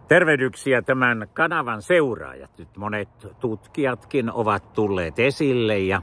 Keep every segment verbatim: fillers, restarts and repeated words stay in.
Tervehdyksiä tämän kanavan seuraajat. Nyt monet tutkijatkin ovat tulleet esille ja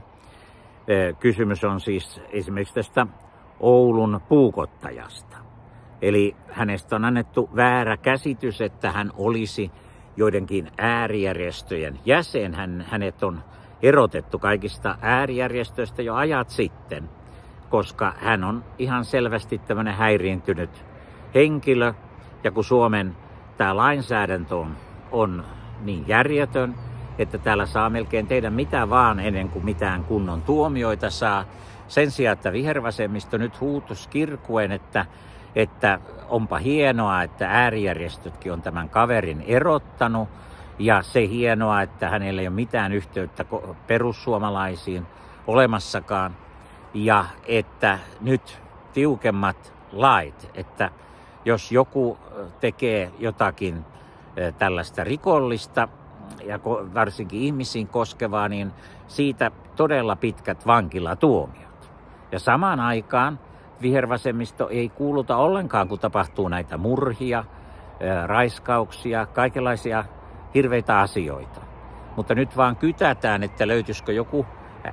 e, kysymys on siis esimerkiksi tästä Oulun puukottajasta. Eli hänestä on annettu väärä käsitys, että hän olisi joidenkin äärijärjestöjen jäsen. Hän, hänet on erotettu kaikista äärijärjestöistä jo ajat sitten, koska hän on ihan selvästi tämmöinen häiriintynyt henkilö. Ja kun Suomen tämä lainsäädäntö on, on niin järjetön, että täällä saa melkein tehdä mitä vaan ennen kuin mitään kunnon tuomioita saa. Sen sijaan, että vihervasemmisto nyt huutus kirkuen, että, että onpa hienoa, että äärijärjestötkin on tämän kaverin erottanut. Ja se hienoa, että hänellä ei ole mitään yhteyttä perussuomalaisiin olemassakaan. Ja että nyt tiukemmat lait, että jos joku tekee jotakin tällaista rikollista ja varsinkin ihmisiin koskevaa, niin siitä todella pitkät vankilatuomiot. Ja samaan aikaan vihervasemmisto ei kuuluta ollenkaan, kun tapahtuu näitä murhia, raiskauksia, kaikenlaisia hirveitä asioita. Mutta nyt vaan kytätään, että löytyisikö joku,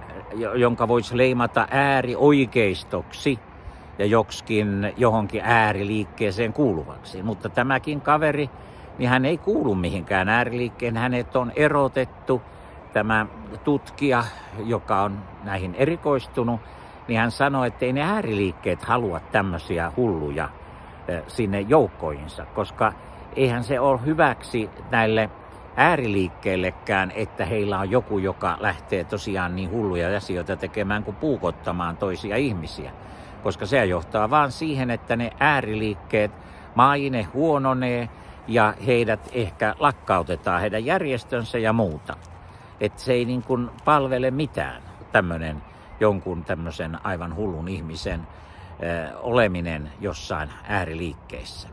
jonka voisi leimata äärioikeistoksi ja joksikin johonkin ääriliikkeeseen kuuluvaksi. Mutta tämäkin kaveri, niin hän ei kuulu mihinkään ääriliikkeen. Hänet on erotettu. Tämä tutkija, joka on näihin erikoistunut, niin hän sanoi, että ei ne ääriliikkeet halua tämmöisiä hulluja sinne joukkoihinsa, koska eihän se ole hyväksi näille ääriliikkeillekään, että heillä on joku, joka lähtee tosiaan niin hulluja asioita tekemään kuin puukottamaan toisia ihmisiä. Koska se johtaa vaan siihen, että ne ääriliikkeet, maine huononee ja heidät ehkä lakkautetaan, heidän järjestönsä ja muuta. Että se ei niin kuin palvele mitään, tämmöinen jonkun tämmöisen aivan hullun ihmisen ö, oleminen jossain ääriliikkeissä.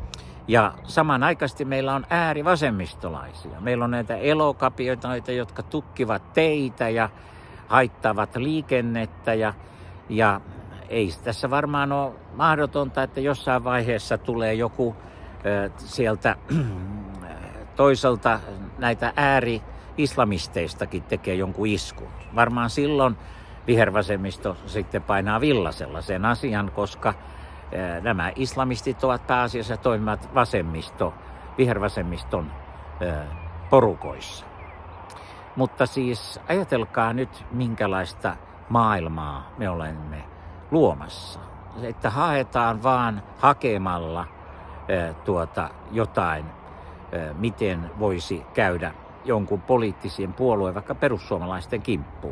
Ja samanaikaisesti meillä on äärivasemmistolaisia. Meillä on näitä elokapioita, jotka tukkivat teitä ja haittavat liikennettä ja, ja ei tässä varmaan ole mahdotonta, että jossain vaiheessa tulee joku äh, sieltä toiselta näitä ääri-islamisteistakin tekee jonkun iskun. Varmaan silloin vihervasemmisto sitten painaa villasella sen asian, koska äh, nämä islamistit ovat pääasiassa toimivat vasemmisto, vihervasemmiston äh, porukoissa. Mutta siis ajatelkaa nyt, minkälaista maailmaa me olemme luomassa. Että haetaan vaan hakemalla ää, tuota, jotain, ää, miten voisi käydä jonkun poliittisen puolueen, vaikka perussuomalaisten kimppuun.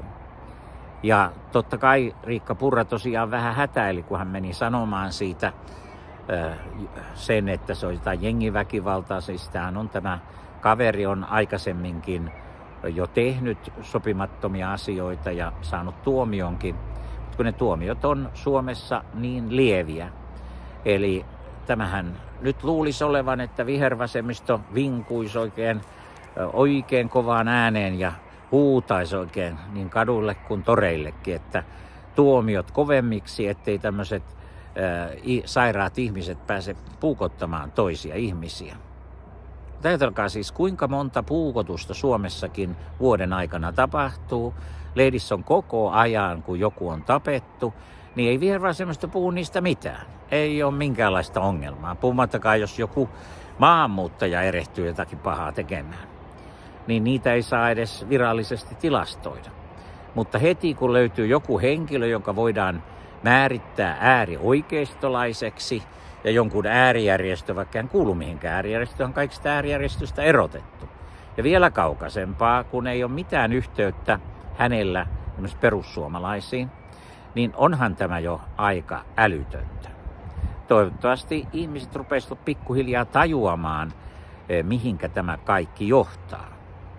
Ja totta kai Riikka Purra tosiaan vähän hätäili, kun hän meni sanomaan siitä ää, sen, että se on jotain jengiväkivaltaa. Siis tämähän on tämä kaveri on aikaisemminkin jo tehnyt sopimattomia asioita ja saanut tuomionkin. Kun ne tuomiot on Suomessa niin lieviä. Eli tämähän nyt luulisi olevan, että vihervasemmisto vinkuisi oikein, oikein kovaan ääneen ja huutaisi oikein niin kaduille kuin toreillekin, että tuomiot kovemmiksi, ettei tämmöiset ää, sairaat ihmiset pääse puukottamaan toisia ihmisiä. Ajatelkaa siis, kuinka monta puukotusta Suomessakin vuoden aikana tapahtuu. Lehdissä on koko ajan, kun joku on tapettu, niin ei vihervasemmisto puhu niistä mitään. Ei ole minkäänlaista ongelmaa. Puhumattakaan, jos joku maahanmuuttaja erehtyy jotakin pahaa tekemään, niin niitä ei saa edes virallisesti tilastoida. Mutta heti, kun löytyy joku henkilö, jonka voidaan määrittää äärioikeistolaiseksi, ja jonkun äärijärjestö, vaikka en kuulu mihinkään äärijärjestöön, on kaikista äärijärjestöstä erotettu. Ja vielä kaukaisempaa, kun ei ole mitään yhteyttä hänellä esimerkiksi perussuomalaisiin, niin onhan tämä jo aika älytöntä. Toivottavasti ihmiset rupeisivat pikkuhiljaa tajuamaan, mihinkä tämä kaikki johtaa.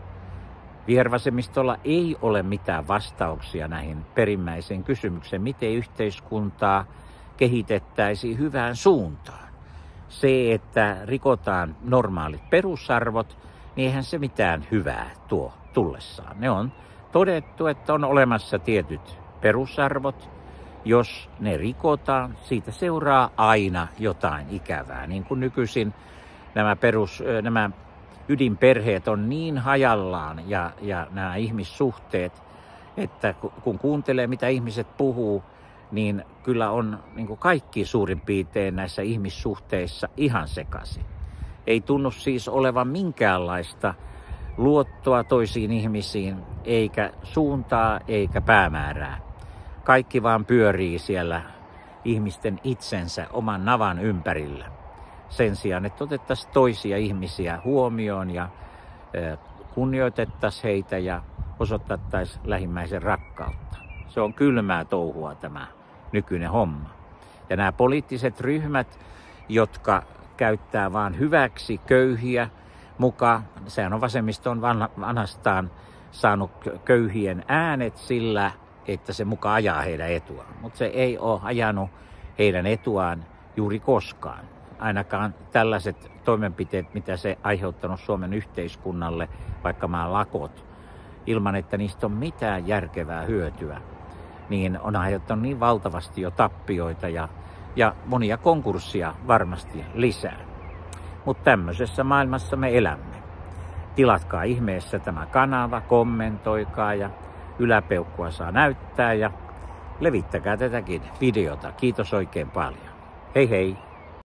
Vihervasemmistolla ei ole mitään vastauksia näihin perimmäisiin kysymyksiin, miten yhteiskuntaa kehitettäisiin hyvään suuntaan. Se, että rikotaan normaalit perusarvot, niin eihän se mitään hyvää tuo tullessaan. Ne on todettu, että on olemassa tietyt perusarvot. Jos ne rikotaan, siitä seuraa aina jotain ikävää. Niin kuin nykyisin nämä, perus, nämä ydinperheet on niin hajallaan ja, ja nämä ihmissuhteet, että kun kuuntelee mitä ihmiset puhuu, niin kyllä on niin kuin kaikki suurin piirtein näissä ihmissuhteissa ihan sekaisin. Ei tunnu siis olevan minkäänlaista luottoa toisiin ihmisiin, eikä suuntaa eikä päämäärää. Kaikki vaan pyörii siellä ihmisten itsensä oman navan ympärillä. Sen sijaan, että otettaisiin toisia ihmisiä huomioon ja kunnioitettaisiin heitä ja osoitettaisiin lähimmäisen rakkautta. Se on kylmää touhua tämä nykyinen homma. Ja nämä poliittiset ryhmät, jotka käyttää vaan hyväksi köyhiä mukaan, sehän on vasemmiston vanhastaan saanut köyhien äänet sillä, että se muka ajaa heidän etuaan. Mutta se ei ole ajanut heidän etuaan juuri koskaan. Ainakaan tällaiset toimenpiteet, mitä se aiheuttanut Suomen yhteiskunnalle, vaikka maan lakot, ilman että niistä on mitään järkevää hyötyä, niin on aiheuttanut niin valtavasti jo tappioita ja, ja monia konkurssia varmasti lisää. Mutta tämmöisessä maailmassa me elämme. Tilatkaa ihmeessä tämä kanava, kommentoikaa ja yläpeukkua saa näyttää ja levittäkää tätäkin videota. Kiitos oikein paljon. Hei hei!